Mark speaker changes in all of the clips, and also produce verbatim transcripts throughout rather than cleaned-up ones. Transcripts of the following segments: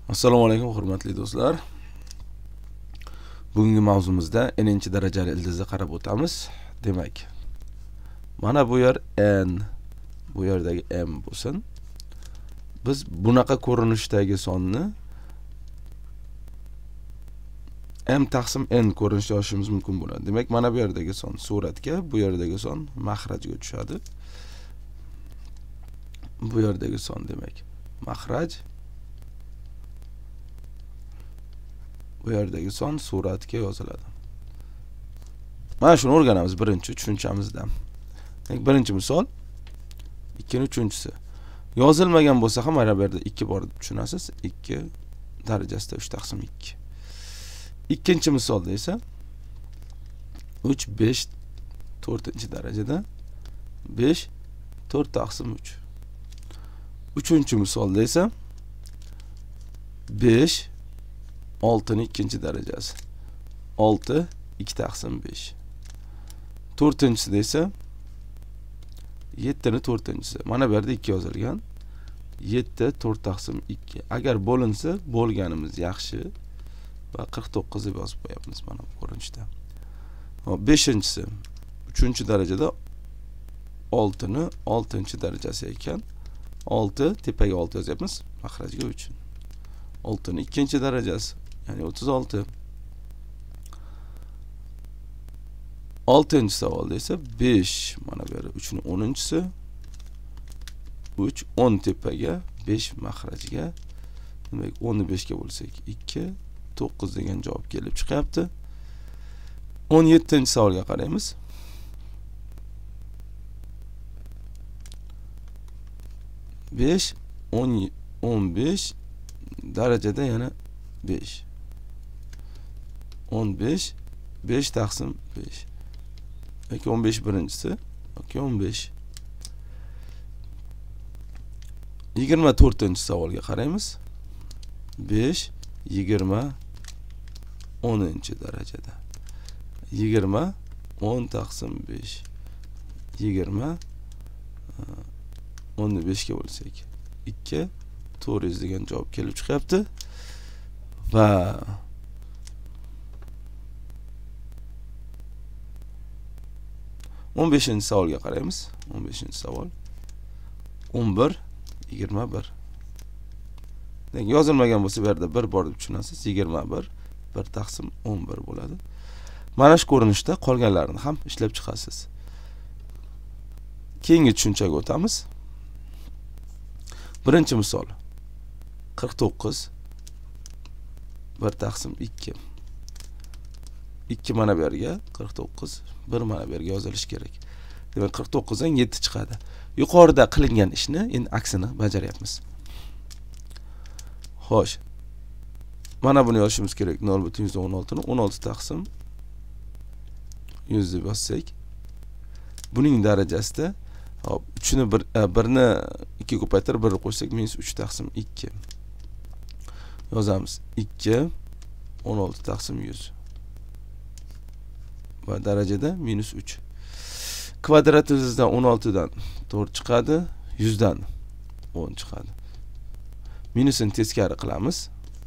Speaker 1: Assalomu alaykum hurmatli do'stlar. Bugungi mavzumizda n-chi darajali ildizni qarab o'tamiz. Demak, mana bu yer n, bu yerdagi m bo'lsin. Biz bunaqa ko'rinishdagi sonni m taqsim n ko'rinishda yozishimiz mumkin bo'ladi. Demak, mana bu yerdagi son suratga, bu yerdagi son mahrajga tushadi. Bu yerdagi son demak mahraj, bu yerdagi son suratga yoziladi. Mana shuni o'rganamiz birinchi tushunchamizda. Birinchi misol, ikkinchi uchinchisi. Yozilmagan bo'lsa ham mana bu yerda ikki bor deb tushunasiz. ikki darajasida uch taqsim ikki. Ikkinchi misolda esa uch, besh, to'rtinchi darajada besh, to'rt taqsim uch. Uchinchi misolda esa besh, oltining ikkinchi darajasi. olti, ikki taqsim besh. To'rtinchisida esa yettining to'rtinchisi. Mana bu yerda ikki yozilgan. yetti, to'rt taqsim ikki. Agar bo'linsa, bo'lganimiz yaxshi va qirq to'qqiz deb yozib qo'yamiz mana bu ko'rinishda. Hop, beshinchisi. uchinchi darajada oltining oltinchi darajasi ekan. olti tepaga olti yozyapmiz, mahrajga uch. oltining ikkinchi darajasi, ya'ni o'ttiz olti. oltinchi savolda esa besh, mana bu yerda uchning o'ninchisi. uch, o'n tepaga, besh mahrajga. Demak, o'nni beshga bo'lsak ikki, to'qqiz degan javob kelib chiqyapti. o'n yettinchi savolga qaraymiz. besh, o'n, o'n besh darajada yana besh. o'n besh, besh taqsim besh. Yoki o'n besh birinchisi, yoki o'n besh. yigirma to'rtinchi savolga qaraymiz. besh, yigirma, o'ninchi darajada. yigirma, o'n taqsim besh. yigirma, o'nni beshga bo'lsak ikki, to'rt yuz degan javob kelib chiqyapti. Va o'n beshinchi savolga qaraymiz. o'n beshinchi savol. o'n bir, yigirma bir. Demak, yozilmagan bo'lsa bu yerda bir bor deb tushunasiz. yigirma bir, bir taqsim o'n bir bo'ladi. Mana shu ko'rinishda qolganlarini ham ishlab chiqasiz. Keyingi tushunchaga o'tamiz. Birinchi misol. qirq to'qqiz, bir taqsim ikki. ikki mana bu yerga, qirq to'qqiz, bir mana bu yerga yozilishi kerak. Demak, qirq to'qqiz dan yetti chiqadi. Yuqorida qilingan ishni endi aksini bajaryapmiz. Xo'sh. Mana buni yozishimiz kerak. nol butun yuz o'n olti ni o'n olti taqsim yuz deb yozsak, buning darajasida hop, uchni bir birni ikki ko'paytirib bir qo'shsak minus uch taqsim ikki. Yozamiz. ikki, o'n olti taqsim yuz. Va darajada minus uch. Kvadratimizdan o'n olti dan to'rt chiqadi, yuz dan o'n chiqadi. Minusini teskari qilamiz.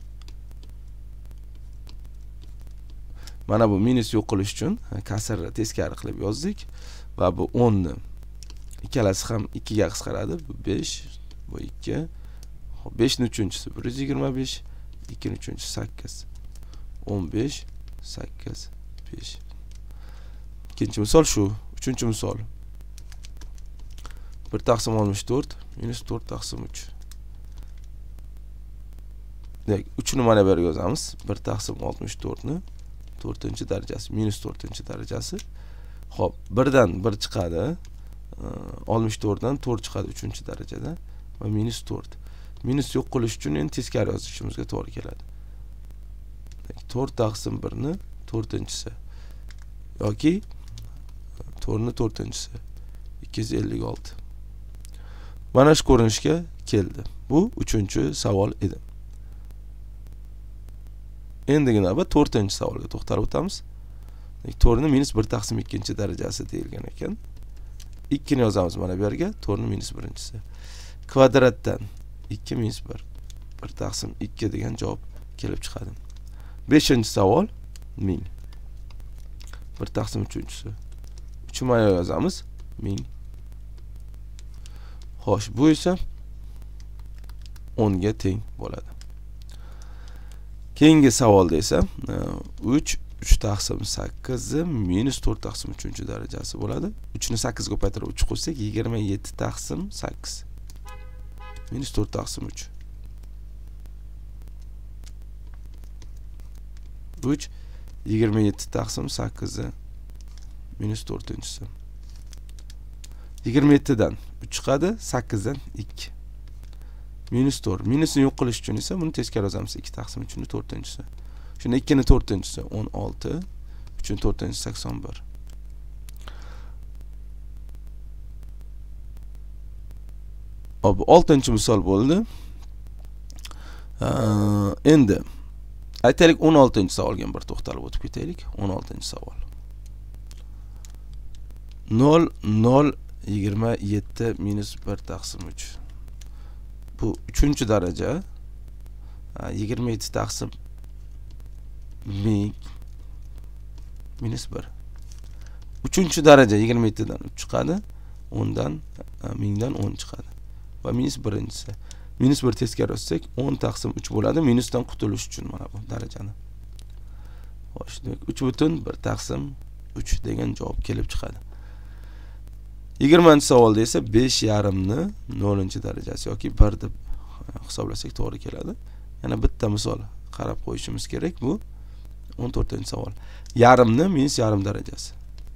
Speaker 1: Mana bu minus yo'q qilish uchun kasrni teskari qilib yozdik va bu o'n ni ikkalasi ham ikki ga qisqaradi. Bu besh, bu ikki. Xo'p, besh ning uchinchisi bir yuz yigirma besh, ikki ning uchinchisi sakkiz. o'n besh, sakkiz, besh. Ikkinchi misol shu. Uchinchi misol. bir taqsim oltmish to'rt minus to'rt taqsim uch. Demak, uch ni mana bu yerga yozamiz. bir taqsim oltmish to'rt ni to'rtinchi darajasi, minus to'rtinchi darajasi. Xo'p, bir dan bir chiqadi. oltmish to'rt dan to'rt chiqadi uchinchi darajada va minus to'rt. Minus yo'q qilish uchun endi teskari yozishimizga to'g'ri keladi. to'rt taqsim bir ni to'rtinchisi yoki to'rt ni to'rtinchisi ikki yuz ellik olti. Mana shu ko'rinishga keldi. Bu uchinchi savol edi. Endigina navbat to'rtinchi savolga to'xtalib o'tamiz. to'rt ni minus bir taqsim ikkinchi darajasi deyilgan ekan. ikki ni yozamiz mana bu yerga, to'rt ni minus birinchisi. Kvadratdan ikki minus bir. bir taqsim ikki degan javob kelib chiqadi. beshinchi savol ming. bir taqsim uchinchisi. uch mana yozamiz ming. Xo'sh, bu esa o'n ga teng bo'ladi. Keyingi savolda esa uch uch taqsim sakkiz minus to'rt taqsim uchinchi darajasi bo'ladi. uch ni sakkiz ga ko'paytirib uch qo'shsak yigirma yetti taqsim sakkiz minus to'rt taqsim uch. uch yigirma yetti taqsim sakkiz minus to'rtinchisi. yigirma yetti dan uch chiqadi, sakkiz dan ikki. Minus to'rt. Minusni yo'q qilish uchun esa buni teskari yozamiz. ikki taqsim uch ni to'rtinchisi. Shunda ikki ni to'rtinchisi o'n olti, uch ni to'rtinchisi sakson bir. Hop, oltinchi misol bo'ldi. Endi aytaylik o'n oltinchi savolga bir to'xtalib o'tib ketaylik. o'n oltinchi savol. nol nol yigirma yetti minus bir taqsim uch. Bu uchinchi daraja. yigirma yetti taqsim ming minus bir. uchinchi daraja yigirma yetti dan uch chiqadi. o'n dan ming dan o'n chiqadi. Va minus birinchisi. Minus bir teskari yozsak o'n taqsim uch bo'ladi. Minusdan qutulish uchun mana bu darajani. Xo'sh, demak uch butun bir taqsim uch degan javob kelib chiqadi. yigirmanchi savolda esa besh yarim ni nollinchi darajasi yoki bir deb hisoblasak to'g'ri keladi. Yana bitta misol qarab qo'yishimiz kerak. Bu o'n to'rtinchi savol. Yarimni minus yarim darajasi.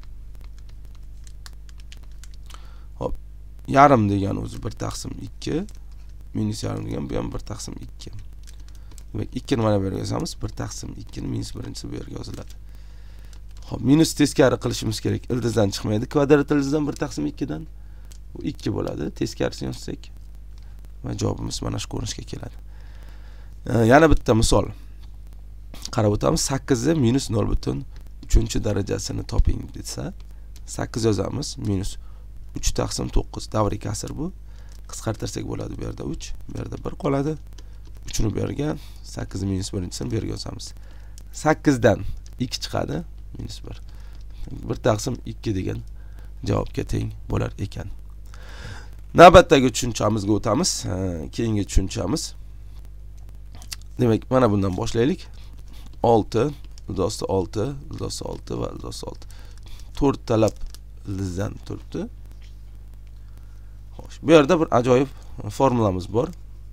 Speaker 1: Hop, yarim degan o'zi bir taqsim ikki, minus yarim degan bu ham bir taqsim ikki. Demak, ikki ni mana bu yerga yozamiz. bir taqsim ikki ni minus birinchisi bu yerga yoziladi. Hop, minus teskari qilishimiz kerak. Ildizdan chiqmaydi. Kvadrat ildizdan bir taqsim ikki dan bu ikki bo'ladi. Teskarisini yozsak va javobimiz mana shu ko'rinishga keladi. Yana bitta misol qarab o'tamiz. sakkiz minus nol butun uchinchi darajasini toping desa, sakkiz yozamiz. Minus uch taqsim to'qqiz. Davriy kasr bu. Qisqartirsak bo'ladi bu yerda uch, bu yerda bir qoladi. uch ni bu yerga, sakkiz minus birinchisini bu yerga yozamiz. sakkiz dan ikki chiqadi. Minus bir. bir taqsim ikki degan javobga teng bo'lar ekan. Navbatdagi tushunchamizga o'tamiz. Keyingi tushunchamiz. Demak, mana bundan boshlaylik. olti, ildizi olti, ildizi olti va ildizi olti. to'rt talab ildizdan turibdi. Xo'sh, bu yerda bir ajoyib formulamiz bor.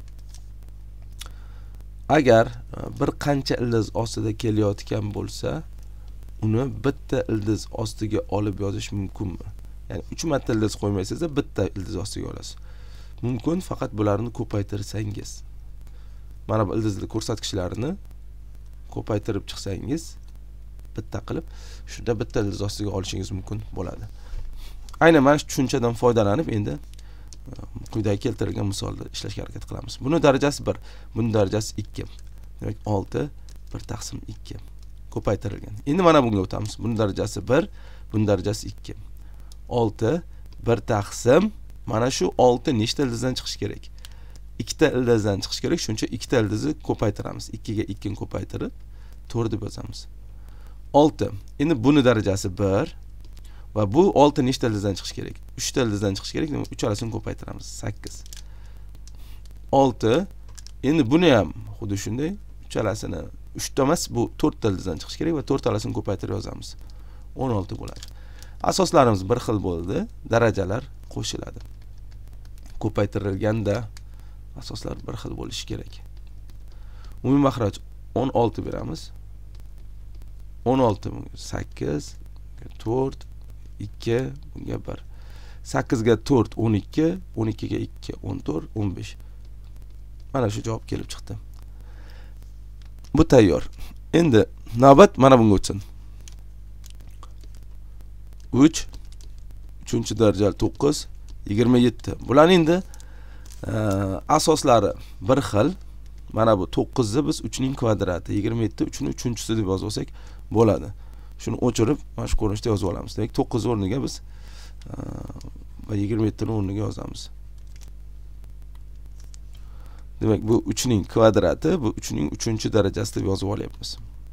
Speaker 1: Agar bir qancha ildiz ostida kelayotgan bo'lsa, uni bitta ildiz ostiga olib yozish mumkinmi? Ya'ni uch marta ildiz qo'ymaysiz, bitta ildiz ostiga olasiz. Mumkin, faqat bularni ko'paytirsangiz. Mana bu ildizli ko'rsatkichlarini ko'paytirib chiqsangiz, bitta qilib, shunda bitta ildiz ostiga olishingiz mumkin bo'ladi. Aynan mana shu tushunchadan foydalanib endi quyidagi keltirilgan misolda ishlashga harakat qilamiz. Buni darajasi bir, buni darajasi ikki. Demak, olti bir taqsim ikki ko'paytirilgan. Endi mana bunga o'tamiz. Buni darajasi bir, buni darajasi ikki. olti bir taqsim, mana shu olti nechta ildizdan chiqish kerak? ikkita ildizdan chiqish kerak, shuncha ikkita ildizni ko'paytiramiz. ikki ga ikki ni ko'paytirib to'rt deb yozamiz. olti. Endi buni darajasi bir va bu olti nechta ildizdan chiqish kerak? uchta ildizdan chiqish kerak. Demak, uchalasini ko'paytiramiz. sakkiz. olti. Endi buni ham xuddi shunday uchalasini uchta emas, bu to'rtta ildizdan chiqish kerak va to'rtalasini ko'paytirib yozamiz. o'n olti bo'ladi. Asoslarimiz bir xil bo'ldi, darajalar qo'shiladi. Ko'paytirilganda asoslar bir xil bo'lishi kerak. Umumiy maxraj o'n olti beramiz. o'n olti sakkiz, to'rt, ikki, bunga bir. sakkiz ga to'rt o'n ikki, o'n ikki ga ikki o'n to'rt, o'n besh. Mana shu javob kelib chiqdi. Bu tayyor. Endi navbat mana bunga o'tsin. uch, uchinchi darajali to'qqiz, yigirma yetti. Bularning endi asoslari bir xil. Mana bu to'qqiz ni biz uch ning kvadrati, yigirma yetti uch ni uchinchisi deb yozib olsak bo'ladi. Shuni o'chirib, mana shu ko'rinishda yozib olamiz. Demak, to'qqiz o'rniga biz va yigirma yetti ni o'rniga yozamiz. Demak, bu uch ning kvadrati, bu uch ning uchinchi darajasi deb yozib olyapmiz.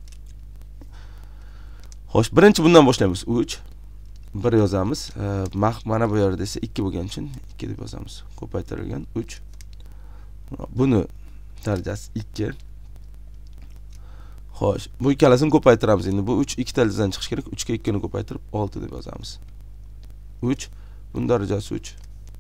Speaker 1: Xo'sh, birinchi bundan boshlaymiz. uch bir yozamiz. Mana bu yerda esa ikki bo'lgani uchun ikki deb yozamiz. Ko'paytirilgan uch. Buni darajasi ikki. Xo'sh, bu ikkalasini ko'paytiramiz. Endi bu uch ikkitalidan chiqish kerak. uch ga ikki ni ko'paytirib olti deb yozamiz. uch, buni darajasi uch.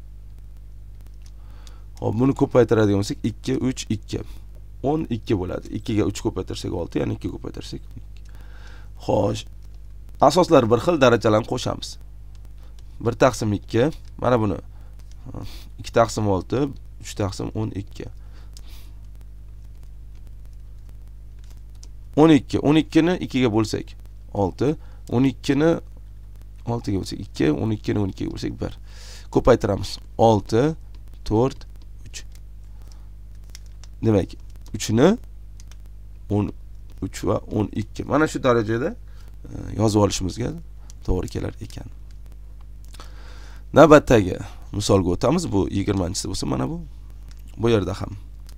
Speaker 1: Hop, buni ko'paytiradigan bo'lsak ikki, uch, ikki. o'n ikki bo'ladi. ikki ga uch ko'paytirsak olti, ya'ni ikki ko'paytirsak. Xo'sh, asoslar bir xil, darajalarni qo'shamiz. bir taqsim ikki, mana buni ikki taqsim olti, uch taqsim o'n ikki. o'n ikki, o'n ikki ni ikki ga bo'lsak olti, o'n ikki ni olti ga bo'lsak ikki, o'n ikki ni o'n ikki ga bo'lsak bir. Ko'paytiramiz. olti, to'rt, uch. Demak, uch ni o'n uch va o'n ikki. Mana shu darajada yozib olishimizga to'g'ri kelar ekan. Navbatdagi misolga o'tamiz. Bu yigirmanchisi bo'lsa, mana bu. Bu yerda ham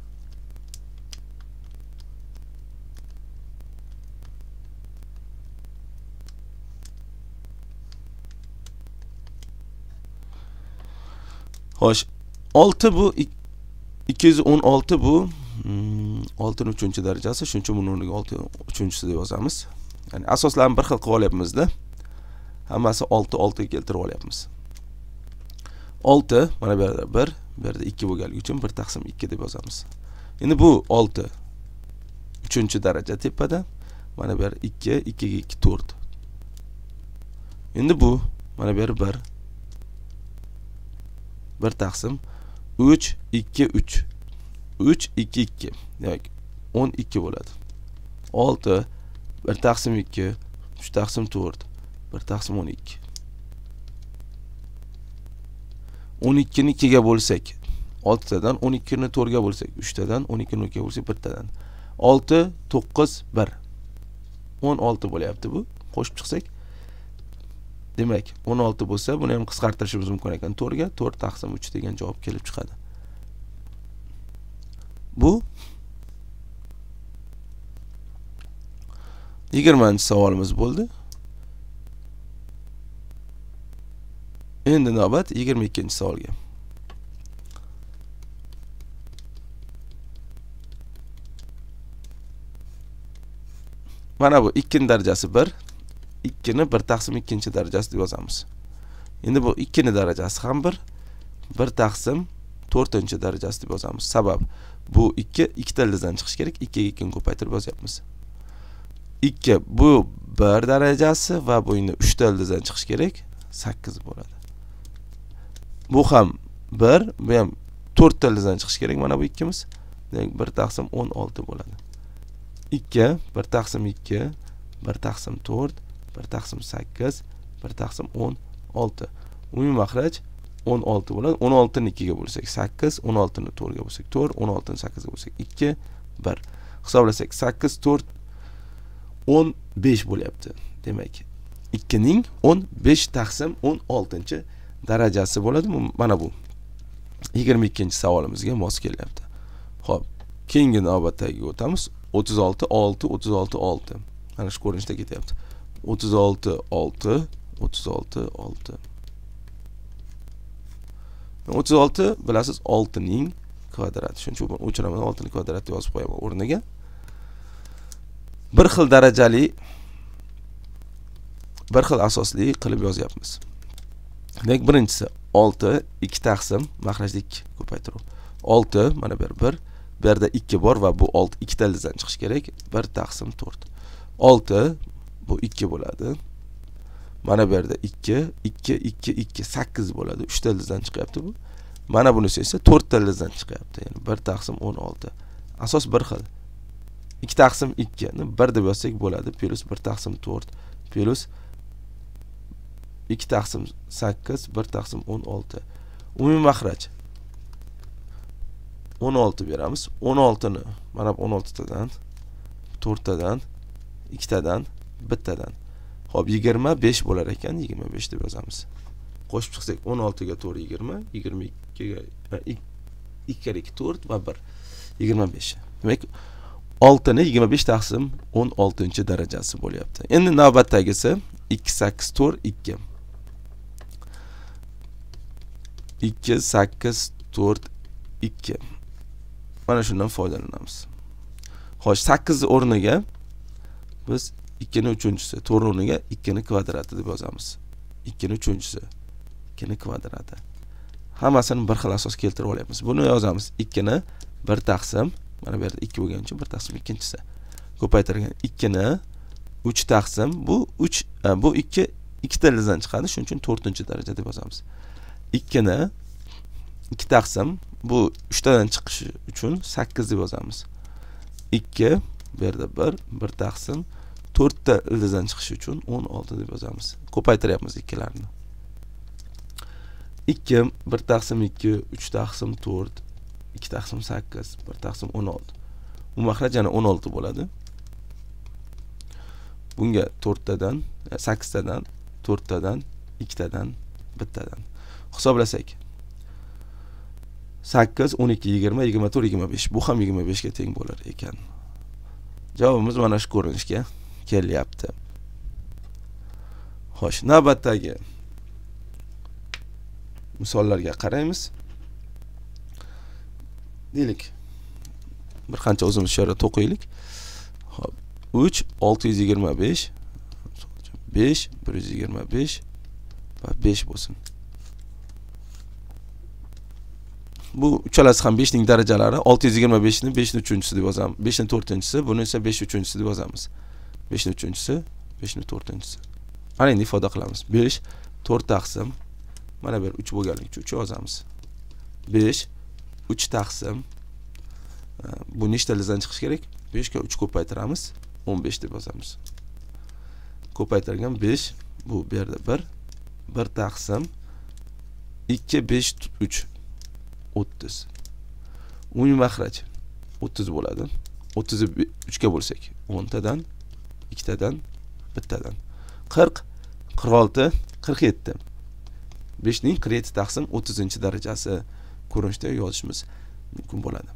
Speaker 1: Xo'sh, olti bu ikki yuz o'n olti bu olti ning uchinchi darajasi, shuning uchun buni o'rniga olti uchinchisi deb yozamiz. Ya'ni asoslarni bir xil qilib olyapmiz-da. Hammasi olti olti ga keltirib olyapmiz. olti, mana bu yerda bir, bu yerda ikki bo'lganligi uchun bir taqsim ikki deb yozamiz. Endi bu olti uchinchi daraja tepada, mana bu yer ikki, ikki ga ikki to'rt. Endi bu mana bu yer bir, bir taqsim uch, ikki, uch. uch, ikki, ikki. Demak, o'n ikki bo'ladi. olti, bir taqsim ikki, uch taqsim to'rt, bir taqsim o'n ikki. o'n ikki ni ikki ga bo'lsak, olti tadan, o'n ikki ni to'rt ga bo'lsak, uch tadan, o'n ikki ni ikki ga bo'lsak, bir tadan. olti, to'qqiz, bir. o'n olti bo'lyapti bu. Qo'shib chiqsak, demak, o'n olti bo'lsa, buni ham qisqartirishimiz mumkin ekan to'rt ga, to'rt taqsim uch degan javob kelib chiqadi. Bu yigirmanchi savolimiz bo'ldi. Endi navbat yigirma ikkinchi savolga. Mana bu ikki ning darajasi bir, ikki ni bir taqsim ikkinchi darajasi deb yozamiz. Endi bu ikki ning darajasi ham bir, bir taqsim to'rtinchi darajasi deb yozamiz. Sabab bu ikki ikkitalidan chiqish kerak, ikki ga ikki ni ko'paytirib yozyapmiz. ikki bu bir darajasi va bu endi uch talidan chiqish kerak, sakkiz bo'ladi. Bu ham bir, bu ham to'rt talidan chiqish kerak, mana bu ikkimiz. Demak, bir taqsim o'n olti bo'ladi. ikki, bir taqsim ikki, bir taqsim to'rt, bir taqsim sakkiz, bir taqsim o'n olti. Umumiy maxraj o'n olti bo'ladi. o'n olti ni ikki ga bo'lsak sakkiz, o'n olti ni to'rt ga bo'lsak to'rt, o'n olti ni sakkiz ga bo'lsak ikki, bir. Hisoblasak sakkiz, to'rt, o'n besh bo'lyapti. Demak, ikki ning o'n besh taqsim o'n oltinchi darajasi bo'ladi. Mana bu yigirma ikkinchi savolimizga mos kelyapti. Xo'p, keyingi navbatdagiga o'tamiz. o'ttiz olti, olti, o'ttiz olti, olti. Mana shu ko'rinishda ketyapti. o'ttiz olti, olti, o'ttiz olti, olti. o'ttiz olti bilasiz olti ning kvadrati. Shuning uchun o'chiraman, olti ning kvadrati yozib qo'yaman o'rniga. Bir xil darajali, bir xil asosli qilib yozyapmiz. Demak, birinchisi olti, ikki taqsim, maxrajda ikki ko'paytiruv. olti, mana bu bir, bu yerda ikki bor va bu olti ikkitalidan chiqish kerak, bir taqsim to'rt. olti, bu ikki bo'ladi. Mana bu yerda ikki, ikki, ikki, ikki, sakkiz bo'ladi. uch talidan chiqyapti bu. Mana bunisi esa to'rt talidan chiqyapti. Ya'ni bir taqsim o'n olti. Asos bir xil. ikki taqsim ikki ni bir deb yozsak bo'ladi, plus bir taqsim to'rt, plus ikki taqsim sakkiz, bir taqsim o'n olti. Umumiy maxraj o'n olti beramiz. o'n olti ni mana bu o'n olti tadan, to'rt tadan, ikki tadan, bir tadan. Xo'p, yigirma besh bo'lar ekan, yigirma besh deb yozamiz. Qo'shib chiqsak o'n olti ga to'rt yigirma, yigirma ikki ga ikki kere ikki to'rt va bir. yigirma besh. Demak, olti ni yigirma besh taqsim o'n oltinchi darajasi bo'lyapti. Endi navbatdagisi ikki sakkiz to'rt ikki. ikki sakkiz to'rt ikki. Mana shundan foydalanamiz. Xo'sh, sakkiz o'rniga biz ikki ni uchinchisi, to'rt o'rniga ikki ni kvadrati deb yozamiz. ikki ni uchinchisi, ikki ni kvadrati. Hammasini bir xil asos keltirib olyapmiz. Buni yozamiz. ikki ni bir taqsim, mana bu yerda ikki bo'lgani uchun bir taqsim ikkinchisi. Ko'paytirgan ikki ni uch taqsim, bu uch, bu ikki ikkita ildizdan chiqadi, shuning uchun to'rtinchi daraja deb yozamiz. ikki ni ikki taqsim, bu uch tadan chiqishi uchun sakkiz deb yozamiz. ikki, bu yerda bir, bir taqsim, to'rt ta ildizdan chiqishi uchun o'n olti deb yozamiz. Ko'paytiryapmiz ikkilarni. ikki, bir taqsim ikki, uch taqsim to'rt, ikki taqsim sakkiz, bir taqsim o'n olti. Bu maxraj yana o'n olti bo'ladi. Bunga to'rt tadan, sakkiz tadan, to'rt tadan, ikki tadan, bir tadan hisoblasak. sakkiz, o'n ikki, yigirma, yigirma to'rt, yigirma besh. Bu ham yigirma besh ga teng bo'lar ekan. Javobimiz mana shu ko'rinishga kelyapti. Xo'sh, navbatdagi misollarga qaraymiz. Deylik, bir qancha o'zimiz shara to'qiylik. Xo'p, uch, olti yuz yigirma besh, besh, bir yuz yigirma besh va besh bo'lsin. Bu uchalasi ham besh ning darajalari. olti yuz yigirma besh ni besh ni uchinchisi deb yozamiz. besh ni to'rtinchisi, buni esa besh uchinchisi deb yozamiz. besh ni uchinchisi, besh ni to'rtinchisi. Mana endi ifoda qilamiz. besh to'rt taqsim, mana bu uch bo'lganligi uchun uch yozamiz. besh uch taqsim, bu nechta ildizdan chiqish kerak? besh ga uch ko'paytiramiz, o'n besh deb yozamiz. Ko'paytirgan besh, bu bu yerda bir, bir taqsim, ikki, besh, uch, o'ttiz. Umumiy maxraj o'ttiz bo'ladi. o'ttizni uch ga bo'lsak, o'n tadan, ikki tadan, bir tadan. qirq, qirq olti, qirq yetti. besh ning qirq yetti taqsim o'ttizinchi darajasi ko'rinishda yozishimiz mumkin bo'ladi.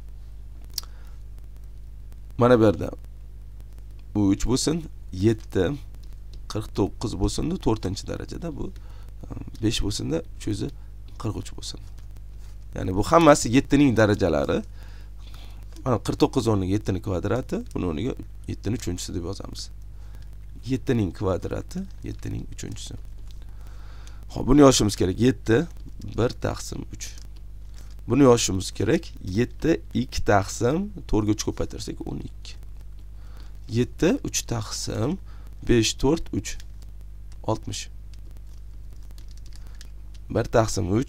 Speaker 1: Mana bu yerda bu uch bo'lsin, yetti, qirq to'qqiz bo'lsin, to'rtinchi darajada bu besh bo'lsin-da, uch yuz qirq uch bo'lsin. Ya'ni bu hammasi yetti ning darajalari. Mana qirq to'qqiz o'rniga yetti ning kvadrati, buni o'rniga yetti ning uchinchisi deb yozamiz. yetti ning kvadrati, yetti ning uchinchisi. Xo'p, buni yozishimiz kerak. yetti, bir taqsim uch. Buni yozishimiz kerak. yetti, ikki taqsim, to'rt ga uch ko'paytirsak o'n ikki. yetti, uch taqsim, besh, to'rt, uch, oltmish. bir taqsim uch,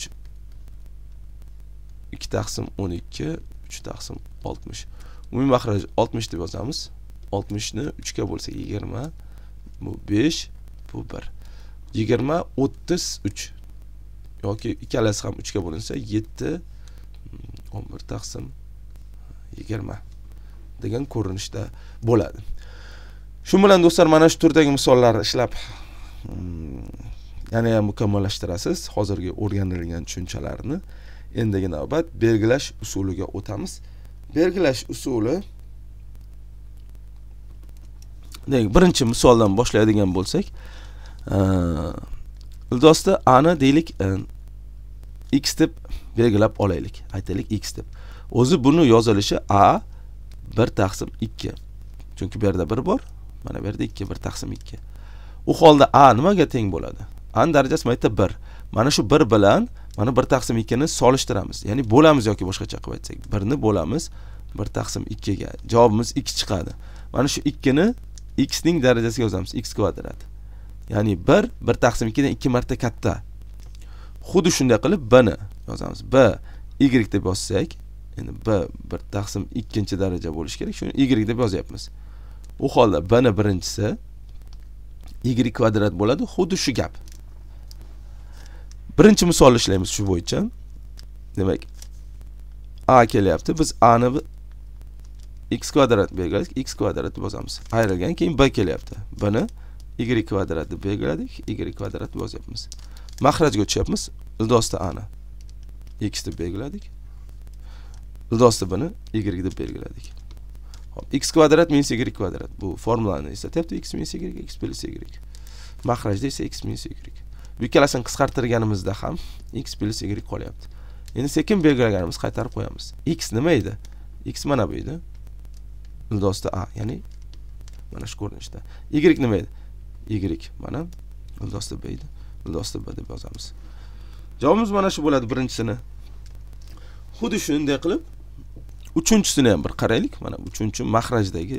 Speaker 1: ikki taqsim o'n ikki, uch taqsim oltmish. Umumiy maxraj oltmish deb yozamiz. oltmish ni uch ga bo'lsak yigirma, bu besh, bu bir. yigirma, o'ttiz uch. Yoki ikkalasi ham uch ga bo'linsa yetti, o'n bir taqsim yigirma degan ko'rinishda bo'ladi. Shu bilan do'stlar, mana shu turdagi misollarni ishlab yana ham mukammallashtirasiz hozirgi o'rganilgan tushunchalarni. Endigi navbat belgilash usuliga o'tamiz. Belgilash usuli, demak, birinchi misoldan boshlaydigan bo'lsak, ildosda a ni deylik x deb belgilab olaylik. Aytaylik x deb. O'zi buni yozilishi a bir taqsim ikki. Chunki bu yerda bir bor, mana bu yerda ikki, bir taqsim ikki. U holda a nimaga teng bo'ladi? A ning darajasi mayda bir. Mana shu bir bilan mana bir taqsim ikki ni solishtiramiz. Ya'ni bo'lamiz yoki boshqacha qilib aytsak, bir ni bo'lamiz bir taqsim ikki ga. Javobimiz x chiqadi. Mana shu ikki ni x ning darajasiga yozamiz, x kvadrat. Ya'ni bir, bir taqsim ikki dan ikki marta katta. Xuddi shunday qilib b ni yozamiz. B y deb yozsak, endi b bir taqsim ikkinchi daraja bo'lishi kerak. Shuni y deb yozyapmiz. U holda b ni birinchisi y kvadrat bo'ladi. Xuddi shu gap. Birinchi misolni ishlaymiz shu bo'yicha. Demak, a kelyapti. Biz a ni x kvadrat belgiladik, x kvadrat deb yozamiz. Ayrilgan keyin b kelyapti. b ni y kvadrat deb belgiladik, y kvadrat deb yozyapmiz. Maxrajga o'tyapmiz. Ildosda a ni x deb belgiladik. ildiz bni y deb belgiladik. Hop, x kvadrat minus y kvadrat. Bu formulani eslatyapti. X minus y, x plus y. Mahrajda esa x minus y. Bu ikkalasini qisqartirganimizda ham x plus y qolyapti. Endi sekin belgilaganimiz qaytarib qo'yamiz. X nima edi? X mana bu edi. Ildizda a, ya'ni mana shu ko'rinishda. Y nima edi? Y mana ildizda b edi. Ildizda b deb yozamiz. Javobimiz mana shu bo'ladi birinchisini. Xuddi shunday qilib uchinchisini ham bir qaraylik. Mana uchinchi mahrajdagi.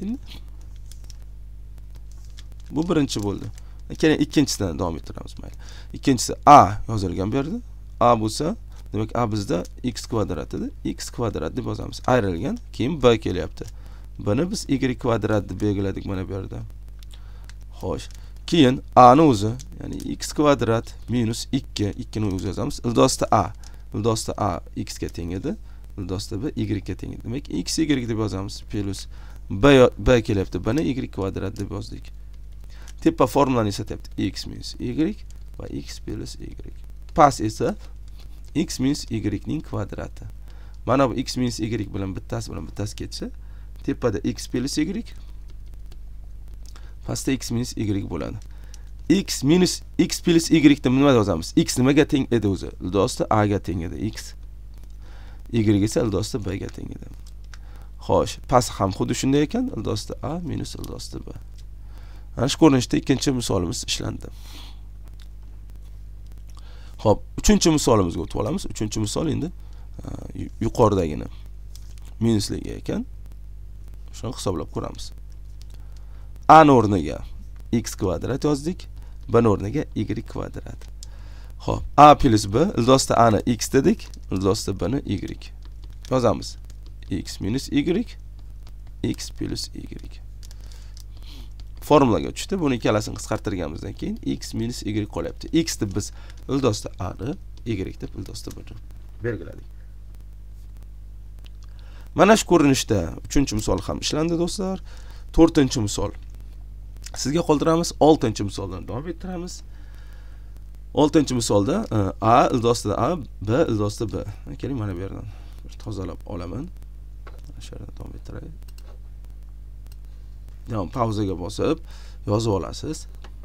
Speaker 1: Bu birinchi bo'ldi. Keyin ikkinchisidan davom ettiramiz mayli. Ikkinchisi a yozilgan bu yerda. A bo'lsa, demak a bizda x kvadrat edi. X kvadrat deb yozamiz. Ayrilgan, keyin b kelyapti. Buni biz y kvadrat deb belgiladik mana bu yerda. Xo'sh. Keyin a ni o'zi, ya'ni x kvadrat minus ikki, ikki ni o'zi yozamiz. Ildizda a, ildizda a x ga teng edi. Ildizda b y ga teng edi. Demak x y deb yozamiz. Plus b b kelyapti. Buni y kvadrat deb yozdik. Tepa formulani eslatyapti. X minus y va x plus y. Past esa x minus y ning kvadrati. Mana bu x minus y bilan bittasi bilan bittasi ketsa, tepada x plus y, pastda x minus y bo'ladi. X minus x plus y ni nima yozamiz? X nimaga teng edi o'zi? Ildizda a ga teng edi x. Y esa ildizda b ga teng edi. Xo'sh, past ham xuddi shunday ekan, ildizda a minus ildizda b. Ana shu ko'rinishda ikkinchi misolimiz ishlandi. Xo'p, uchinchi misolimizga o'tib olamiz. Uchinchi misol endi yuqoridagini minusligi ekan. Shuni hisoblab ko'ramiz. A ni o'rniga x kvadrat yozdik, b ni o'rniga y kvadrat. Xo'p, a plus b, ildizda a ni x dedik, ildizda b ni y. Yozamiz. X minus y, x plus y. Formulaga tushdi. Buni ikkalasini qisqartirganimizdan keyin x minus y qolyapti. X deb biz ildizda a ni, y deb ildizda b ni belgiladik. Mana shu ko'rinishda uchinchi misol ham ishlandi do'stlar. to'rtinchi misol sizga qoldiramiz. oltinchi misoldan davom ettiramiz. oltinchi misolda a ildizda a, b ildizda b. Keling mana bu yerdan tozalab olaman. Shu yerdan davom ettiray. Yani pauzaga bosib yozib olasiz.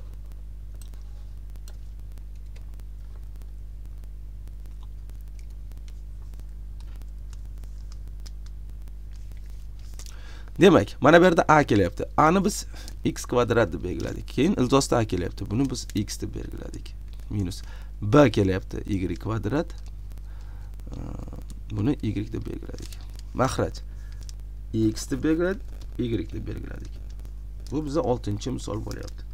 Speaker 1: Demak, mana bu yerda a kelyapti. A ni biz x kvadrat deb belgiladik. Keyin ildizda a kelyapti. Buni biz x deb belgiladik. Minus b kelyapti y kvadrat. Buni y deb belgiladik. Mahraj x deb belgiladik, y deb belgiladik. Bu bize oltinchi misol bo'lyapti.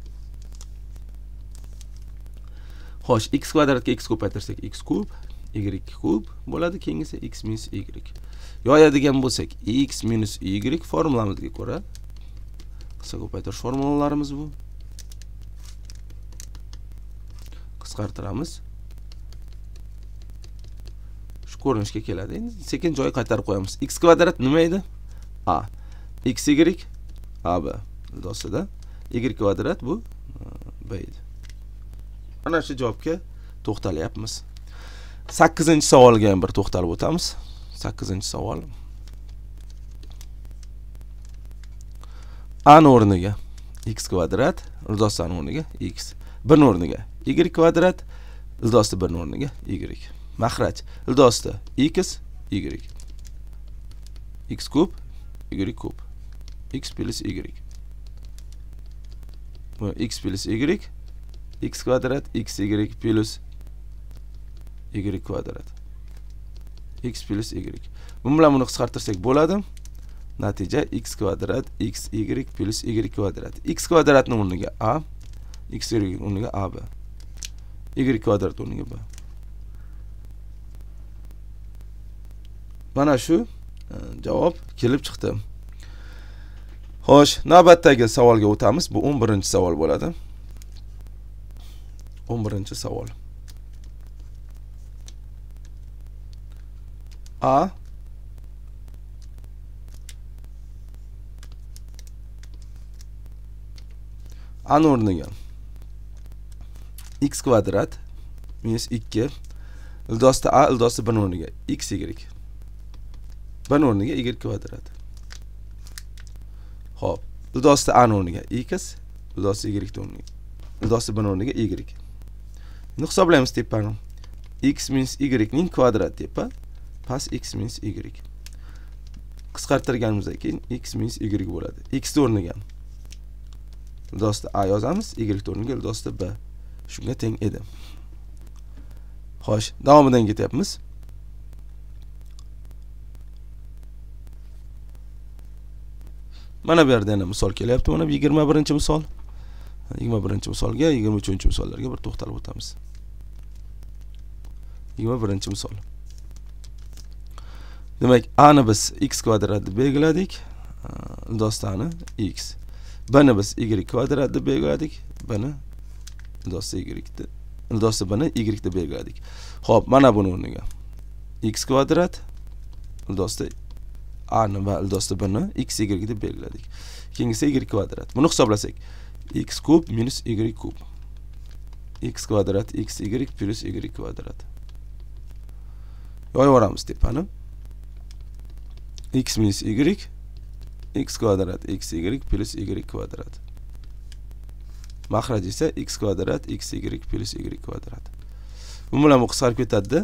Speaker 1: Xo'sh, x kvadratga x ko'paytirsak x kub, y kub bo'ladi, keyin esa x minus y. Yoyadigan bo'lsak x minus y formulamizga ko'ra qisqa ko'paytirish formulalarimiz bu. Qisqartiramiz. Shu ko'rinishga keladi. Endi sekin joy qaytarib qo'yamiz. X kvadrat nima edi? A. X y a b. Ildizda y kvadrat bu b edi. Mana shu javobga to'xtalyapmiz. sakkizinchi savolga ham bir to'xtalib o'tamiz. sakkizinchi savol. A ni o'rniga x kvadrat, ildizda ni o'rniga x. b ni o'rniga y kvadrat, ildizda b ni o'rniga y. Mahraj ildizda x, y. X kub, y kub. X plus y. X plus y, x kvadrat, x y plus y kvadrat. X plus y. Bu bilan buni qisqartirsak bo'ladi. Natija x kvadrat, x y plus y kvadrat. X kvadratning o'rniga a, x y o'rniga a b. Y kvadrat o'rniga b. Mana shu javob kelib chiqdi. Xo'sh, navbatdagi savolga o'tamiz. Bu o'n birinchi savol bo'ladi. o'n birinchi savol. A A ni o'rniga x kvadrat minus ikki, ildizda a, ildizda b ni o'rniga x y. b o'rniga y kvadrat. Xo'p, ildosti a o'rniga x, ildosti y o'rniga, ildosti b o'rniga y. Endi hisoblaymiz tepani. X minus y ning kvadrat tepa, past x minus y. Qisqartirganimizdan keyin x minus y bo'ladi. X o'rniga ildosti a yozamiz, y o'rniga ildosti b. Shunga teng edi. Xo'sh, davomidan ketyapmiz. Mana bu yerda yana misol kelyapti. Mana bu yigirma birinchi misol. yigirma birinchi misolga, yigirma uchinchi misollarga bir to'xtalib o'tamiz. yigirma birinchi misol. Demak, a ni biz x kvadrat deb belgiladik. Ildosti a ni x. b ni biz y kvadrat deb belgiladik. b ni ildosti y deb, ildosti b ni y deb belgiladik. Xo'p, mana buni o'rniga x kvadrat, ildosti a ni va ildosti b ni x y deb belgiladik. Keyingisi y kvadrat. Buni hisoblasak, x kub minus y kub. X kvadrat x y plus y kvadrat. Yoyaveramiz tepani. X minus y, x kvadrat x y plus y kvadrat. Makhraj esa x kvadrat x y plus y kvadrat. Bu bilan bu qisqarib ketadi.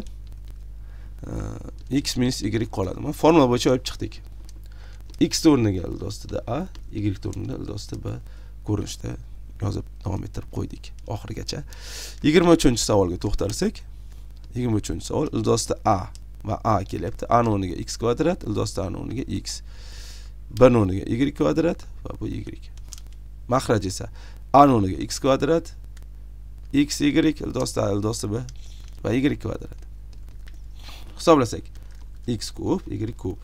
Speaker 1: X minus y qoladi. Mana formula bo'yicha olib chiqdik. X o'rniga ildostida a, y o'rniga ildostida b ko'rinishda yozib davom ettirib qo'ydik oxirigacha. yigirma uchinchi savolga to'xtalsak, yigirma uchinchi savol ildostida a va a kelyapti. A o'rniga x kvadrat, ildostida a o'rniga x. b o'rniga y kvadrat va bu y. Makhraj esa a o'rniga x kvadrat, x y, ildostida a, ildostida b va y kvadrat. Hisoblasak, x kub, y kub.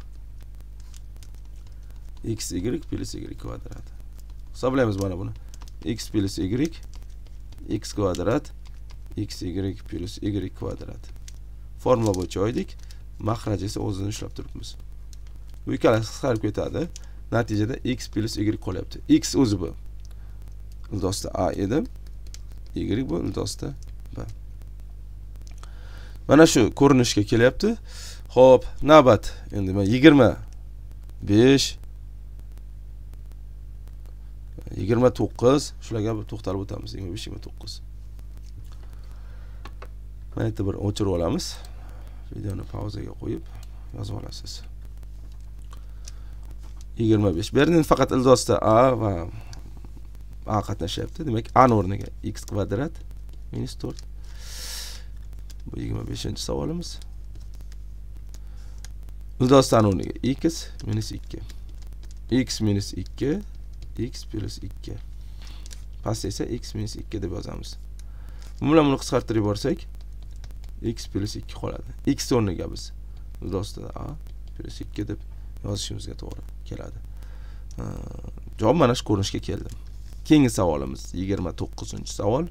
Speaker 1: X y plus y kvadrat. Hisoblaymiz mana buni. X plus y, x kvadrat, x y plus y kvadrat. Formula bo'yicha oydik. Makhraj esa o'zini ishlab turibmiz. Bu ikkalasi qisqarib ketadi. Natijada x plus y qolyapti. X o'zi bu. Ildostida a edi. Y bu ildostida b. Mana shu ko'rinishga kelyapti. Xo'p, navbat. Endi men yigirma besh yigirma to'qqiz shularga bir to'xtalib o'tamiz. yigirma besh yigirma to'qqiz. Mana yerda bir o'chirib olamiz. Videoni pauzaga qo'yib yozib olasiz. yigirma besh. Bu yerda faqat ildostida a va a qatnashyapti. Demak, a o'rniga x kvadrat minus to'rt. Bu yigirma beshinchi savolimiz. Ildostida a o'rniga x minus ikki. X minus ikki, x plus ikki. Past esa x minus ikki deb yozamiz. Bu bilan buni qisqartirib yuborsak, x plus ikki qoladi. X o'rniga biz ildostida a plus ikki deb yozishimizga to'g'ri keladi. Javob mana shu ko'rinishga keldi. Keyingi savolimiz yigirma to'qqizinchi savol.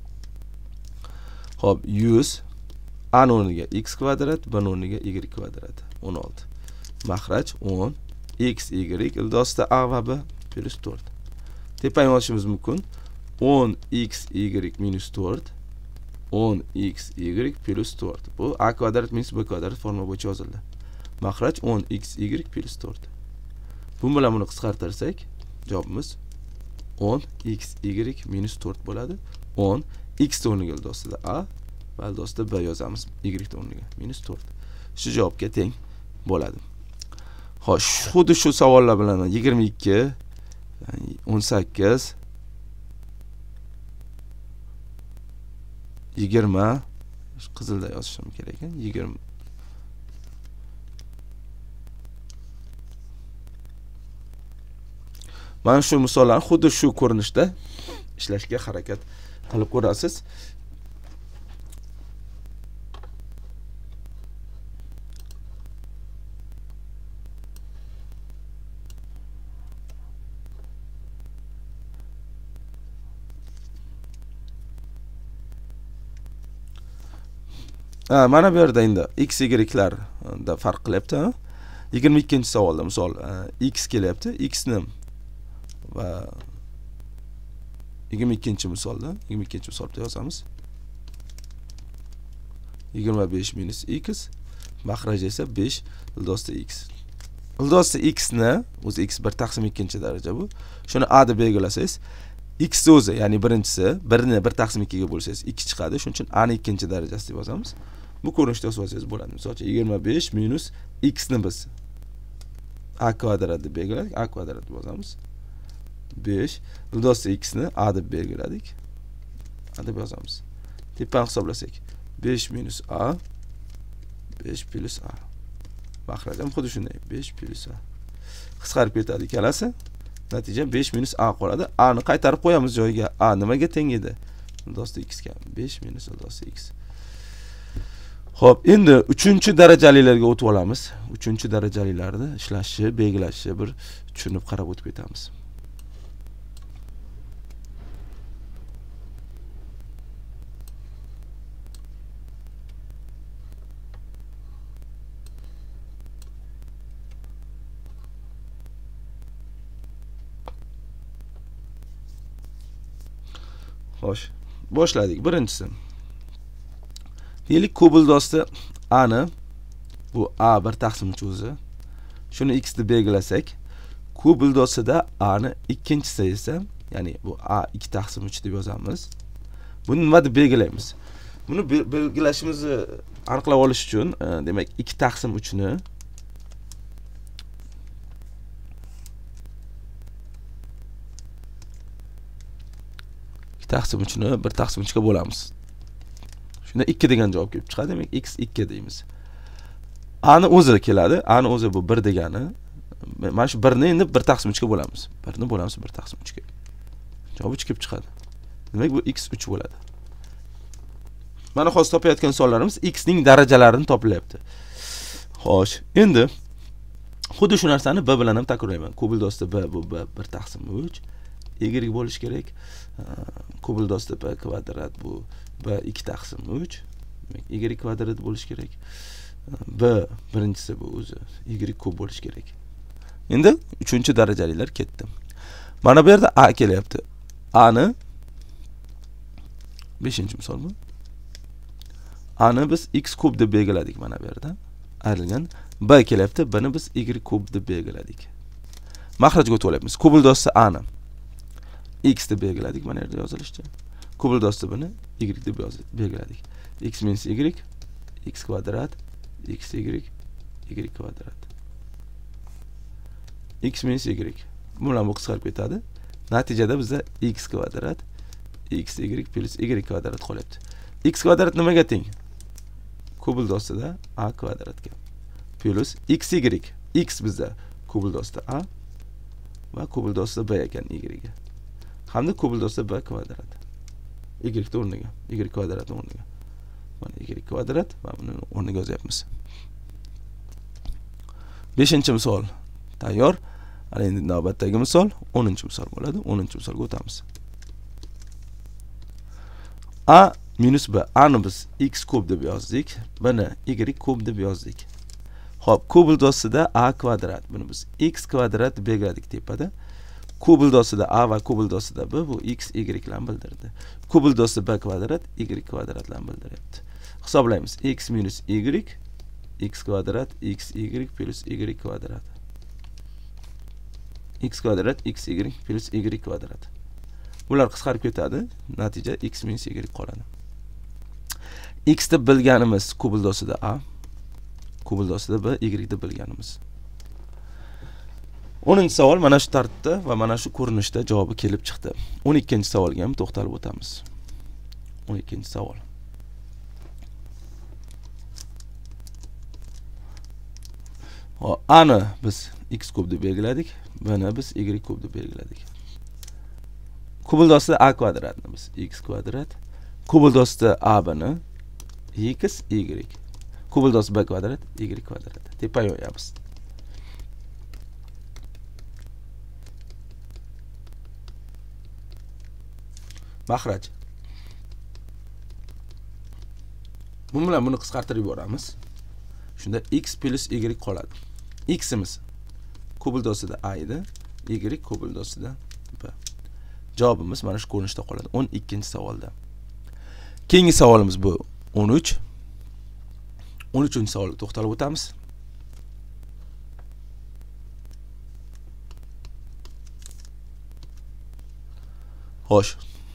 Speaker 1: Xo'p, yuz a o'rniga x kvadrat, b o'rniga y kvadrat. o'n olti. Makhraj o'n, x y ildostida a va b plus to'rt. Tepa yozishimiz mumkin. o'n x y minus to'rt, o'n x y plus to'rt. Bu a kvadrat minus b kvadrat formula bo'yicha yozildi. Makhraj o'n x y plus to'rt. Bu bilan buni qisqartirsak, javobimiz o'n x y minus to'rt bo'ladi. o'n x o'rniga ildostida a va ildostida b yozamiz. Y o'rniga minus to'rt. Shu javobga teng bo'ladi. Xo'sh, xuddi shu savollar bilan yigirma ikki, o'n sakkiz, yigirma qizilda yozishim kerak ekan. yigirma Mana shu misollarni xuddi shu ko'rinishda ishlashga harakat qilib ko'rasiz. Ha, mana bu yerda endi x y'larda farq qilyapti. yigirma ikkinchi savolda misol x kelyapti. X ni va yigirma ikkinchi misolda, yigirma ikkinchi misolda yozamiz. yigirma besh minus x, makhraj esa besh ildostida x. ildizi x ni, o'zi x bir taqsim ikkinchi daraja bu. Shuni a deb belgilasangiz, x o'zi, ya'ni birinchisi bir ni bir taqsim ikki ga bo'lsangiz ikki chiqadi. Shuning uchun a ni ikkinchi darajasi deb yozamiz. Bu ko'rinishda yozib olsangiz bo'ladi. Masalan, yigirma besh minus x ni biz a kvadrat deb belgiladik, a kvadrat deb yozamiz. besh ildizi x ni a deb belgiladik. A deb yozamiz. Tepani hisoblasak, besh minus a, besh plus a. Maxraj ham xuddi shunday, besh plus a. Qisqarib ketadi ikkalasi. Natija besh minus a qoladi. A ni qaytarib qo'yamiz joyiga. A nimaga teng edi? Ildizi x ga. besh minus ildizi x. Xo'p, endi uchinchi darajalilarga o'tib olamiz. uchinchi darajalilarda ishlashi, belgilashi bir tushunib qarab o'tib ketamiz. Xo'sh, boshladik. Birinchisi. Deylik, kub ildizi a ni, bu a bir taqsim uch o'zi. Shuni x deb belgilasak, kub ildizida a ni ikkinchisi esa, ya'ni bu a ikki taqsim uch deb yozamiz. Buni nima deb belgilaymiz? Buni belgilashimizni aniqlab olish uchun, demak, ikki taqsim uch ni taqsim uch ni bir taqsim uch ga bo'lamiz. Shunda ikki degan javob kelib chiqadi. Demak, x ikki deymiz. A ni o'zi keladi. A ni o'zi bu bir degani. Mana shu bir ni endi bir taqsim uch ga bo'lamiz. bir ni bo'lamiz bir taqsim uch ga. Javob uch kelib chiqadi. Demak, bu x uch bo'ladi. Mana hozir topayotgan sonlarimiz x ning darajalarini topilyapti. Xo'sh, endi xuddi shu narsani b bilan ham takrorlayman. Kub ildizida b bu b bir taqsim uch. Y bo'lish kerak. Kub ildizida b kvadrat bu b ikki taqsim uch. Demak, y kvadrat bo'lish kerak. B birinchisi bu o'zi y kub bo'lish kerak. Endi uchinchi darajalilar ketdi. Mana bu yerda a kelyapti. A ni beshinchi misol bu. A ni biz x kub deb belgiladik mana bu yerda. Ayrilgan. B kelyapti. B ni biz y kub deb belgiladik. Maxrajga o'tib olyapmiz. Kub ildizida a ni x deb belgiladik mana yerda yozilishicha. Kub ildizida buni y deb belgiladik. X minus y, x kvadrat, x y, y kvadrat. X minus y. Bu bilan bu qisqarib ketadi. Natijada bizda x kvadrat, x y plus y kvadrat qolyapti. X kvadrat nimaga teng? Kub ildizida a kvadratga. Plus x y. X bizda kub ildizida a va kub ildizida b ekan y ga. Hamda kub ildizida b kvadrat. Y o'rniga, y kvadrat o'rniga. Mana y kvadrat va buni o'rniga yozyapmiz. beshinchi misol tayyor. Ana endi navbatdagi misol o'ninchi misol bo'ladi. o'ninchi misolga o'tamiz. A minus b. A ni biz x kub deb yozdik, b ni y kub deb yozdik. Xo'p, kub ildizida a kvadrat. Buni biz x kvadrat deb belgiladik tepada. Kub ildizida a va kub ildizida b bu x y bilan bildirdi. Kub ildizida b kvadrat y kvadrat bilan bildiryapti. Hisoblaymiz. X minus y, x kvadrat, x y plus y kvadrat. X kvadrat, x y plus y kvadrat. Bular qisqarib ketadi. Natija x minus y qoladi. X deb bilganimiz kub ildizida a, kub ildizida b, y deb bilganimiz. o'ninchi savol mana shu tartibda va mana shu ko'rinishda javobi kelib chiqdi. o'n ikkinchi savolga ham to'xtalib o'tamiz. o'n ikkinchi savol. A ni biz x kub deb belgiladik, b ni biz y kub deb belgiladik. Kub ildizida a kvadratni biz x kvadrat, kub ildizida a b ni x y, kub ildizida b kvadrat y kvadrat. Tepa yo'yamiz. Maxraj. Bu bilan buni qisqartirib yuboramiz. Shunda x plus y qoladi. X'imiz kub ildizida a edi, y kub ildizida b. Javobimiz mana shu ko'rinishda qoladi. o'n ikkinchi savolda. Keyingi savolimiz bu o'n uch. o'n uchinchi savolga to'xtalib o'tamiz. Xo'sh.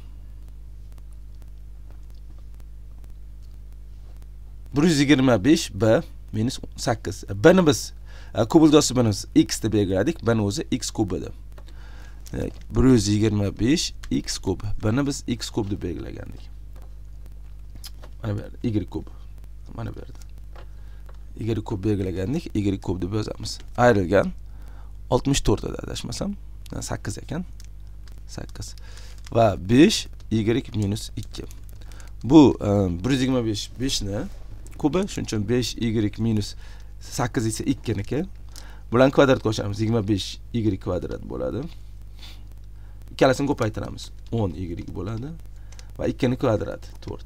Speaker 1: bir yuz yigirma besh b minus sakkiz. Bni biz kubuldosi bini x deb belgiladik. Bni o'zi x kub edi. bir yuz yigirma besh x kub. Buni biz x kub deb belgilagandik. Mana bu yerda y kub. Mana bu yerda. Y kub belgilagandik. Y kub deb yozamiz. Ayrilgan oltmish to'rt edi adashmasam. sakkiz ekan. sakkiz. Va besh y minus ikki. Bu bir yuz yigirma besh besh ni kubi, shuning uchun besh y minus sakkiz esa ikki niki. Bularni kvadratga qo'shamiz. yigirma besh y kvadrat bo'ladi. Ikkalasini ko'paytiramiz. o'n y bo'ladi va ikki ni kvadrati to'rt.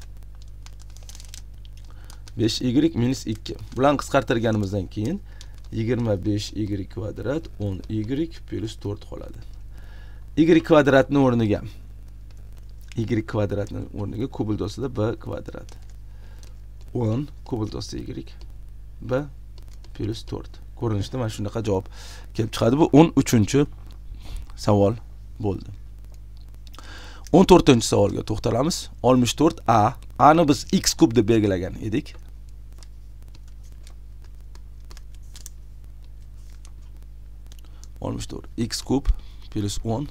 Speaker 1: besh y minus ikki. Bularni qisqartirganimizdan keyin yigirma besh y kvadrat o'n y plus to'rt qoladi. Y kvadratning o'rniga y kvadratning o'rniga kubuldosida b kvadrat. o'n kubuldosi y b plus to'rt. Ko'rinishda mana shunaqa javob kelib chiqadi. Bu o'n uchinchi savol bo'ldi. o'n to'rtinchi savolga to'xtalamiz. oltmish to'rt a. A ni biz x kub deb belgilagan edik. oltmish to'rt x kub plus o'n.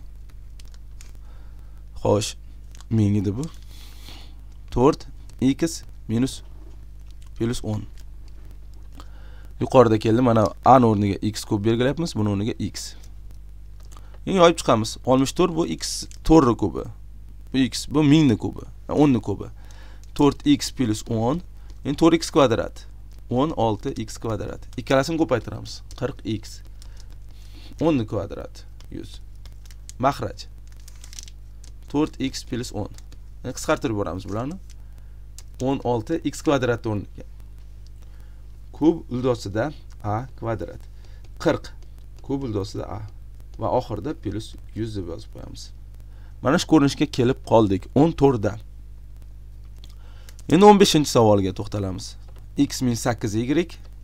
Speaker 1: Xo'sh, ming edi bu. to'rt x minus plus o'n. Yuqorida keldi. Mana a ni o'rniga x kub belgilayapmiz, buni o'rniga x. Endi yoyib chiqamiz. oltmish to'rt bu x to'rt ni kubi. Bu x bu ming ni kubi, o'n ni kubi. to'rt x plus o'n, endi to'rt x kvadrat. o'n olti x kvadrat. Ikkalasini ko'paytiramiz. qirq x. o'n ni kvadrat yuz. Maxraj to'rt x plus o'n. Qisqartirib yuboramiz bularni. o'n olti x kvadrat o'rniga kub uldosida a kvadrat. qirq kub uldosida a va oxirida plus yuz deb yozib qo'yamiz. Mana shu ko'rinishga kelib qoldik o'n to'rt da. Endi o'n beshinchi savolga to'xtalamiz. X minus sakkiz y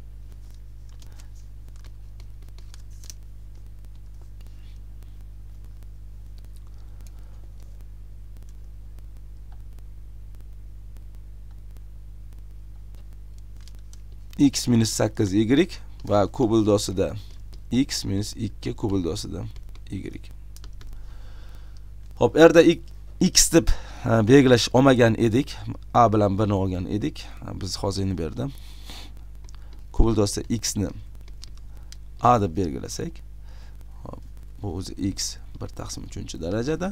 Speaker 1: x minus sakkiz y va kubuldosida x minus ikki kubuldosida y. Hop, erda x deb belgilash olmagan edik. A bilan b ni olgan edik. Biz hozirni berdim. Kubuldosida x ni a deb belgilasak, hop, bu o'zi x bir taqsim uchinchi darajada.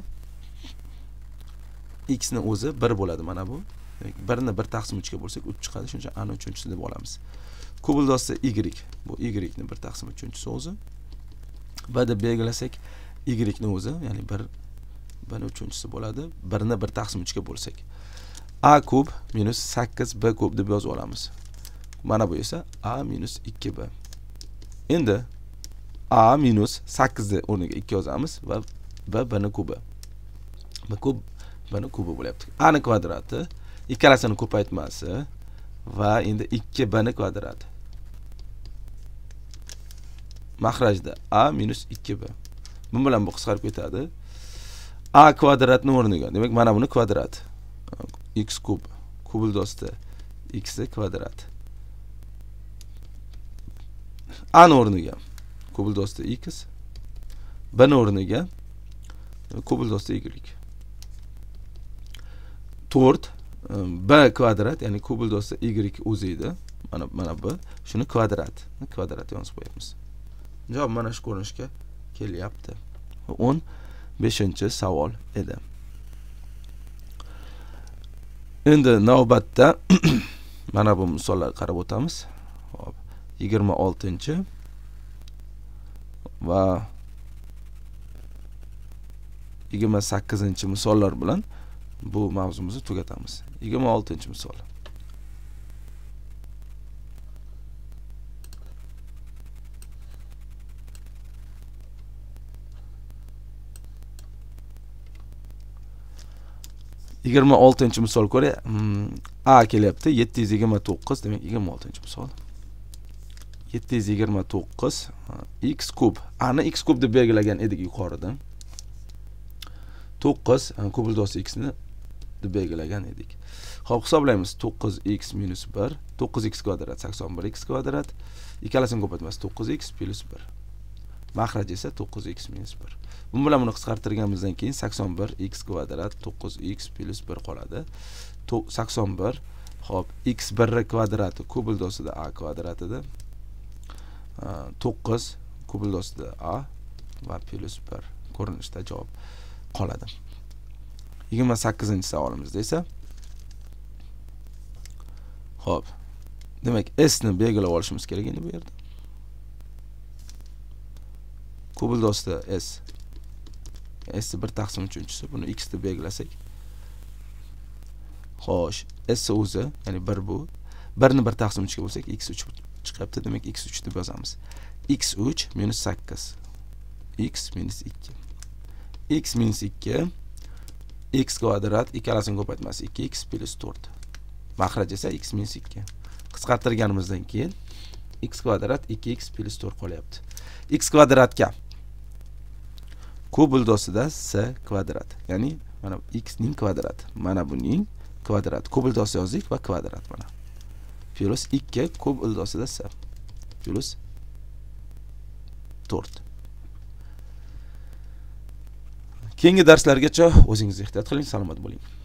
Speaker 1: X ni o'zi bir bo'ladi mana bu. bir ni bir taqsim uchga bo'lsak uch chiqadi. Shuning uchun a ni uchinchisi deb olamiz. Kubuldosida y, bu y ni bir taqsim uchinchisi o'zi. b deb belgilasak y ni o'zi, ya'ni bir b ni uchinchisi bo'ladi. bir ni bir taqsim uchga bo'lsak a kub minus sakkiz b kub deb yozib olamiz. Mana bu esa a minus ikki b. Endi a minus sakkiz ni o'rniga ikki yozamiz va b b ni kubi. b kub b ni kubi bo'lyapti. A ni kvadrati, ikkalasini ko'paytmasi va endi ikki b ni kvadrati. Maxrajda a minus ikki b. Bu bilan bu qisqarib ketadi. A kvadratning o'rniga, demak mana buni kvadrat. X kub kubuldosida x kvadrat. A ni o'rniga kubuldosida x, b ni o'rniga kubuldosida y. to'rt b kvadrat, ya'ni kubuldosida y o'zi edi. Mana mana bu, shuni kvadrat, kvadrat yozib qo'yamiz. Javob mana shu ko'rinishga kelyapti. o'n beshinchi savol edi. Endi navbatda mana bu misollarga qarab o'tamiz. Hop, yigirma oltinchi va yigirma sakkizinchi misollar bilan bu mavzumuzni tugatamiz. yigirma oltinchi misol. yigirma oltinchi misol ko'ra, a kelyapti. yetti yuz yigirma to'qqiz, demak yigirma oltinchi misol. yetti yuz yigirma to'qqiz x kub. A ni x kub deb belgilagan edik yuqorida. to'qqiz kubuldosi x ni deb belgilagan edik. Xo'p, hisoblaymiz. to'qqiz x minus bir, to'qqiz x kvadrat sakson bir x kvadrat. Ikkalasini ko'paytmasi to'qqiz x plus bir. Makhraj esa to'qqiz x minus bir. Bu bilan buni qisqartirganimizdan keyin sakson bir x kvadrat to'qqiz x plus bir qoladi. sakson bir, xo'p, x bir kvadrati kubuldosida a kvadratida to'qqiz kubuldosida a va plus bir ko'rinishda javob qoladi. yigirma sakkizinchi savolimizda esa xo'p, demak s ni belgilab olishimiz kerak endi bu yerda. Kubuldosida s s bir taqsim uchinchisi, buni x deb belgilasak. Xo'sh, s o'zi, ya'ni bir bu. bir ni bir taqsim uchga bo'lsak x uch chiqyapti. Demak x uch deb yozamiz. x uch minus sakkiz. x minus ikki. x minus ikki x kvadrat ikkalasini ko'paytmasi ikki x plus to'rt. Makhraj esa x minus ikki. Qisqartirganimizdan keyin x kvadrat ikki x plus to'rt qolyapti. X kvadratga kubuldosida s kvadrat, ya'ni mana x ning kvadrati, mana buning kvadrat. Kubuldosi yozdik va kvadrat mana. Plus ikki kubuldosida s plus to'rt. Keyingi darslargacha o'zingiz ehtiyot qiling, salomat bo'ling.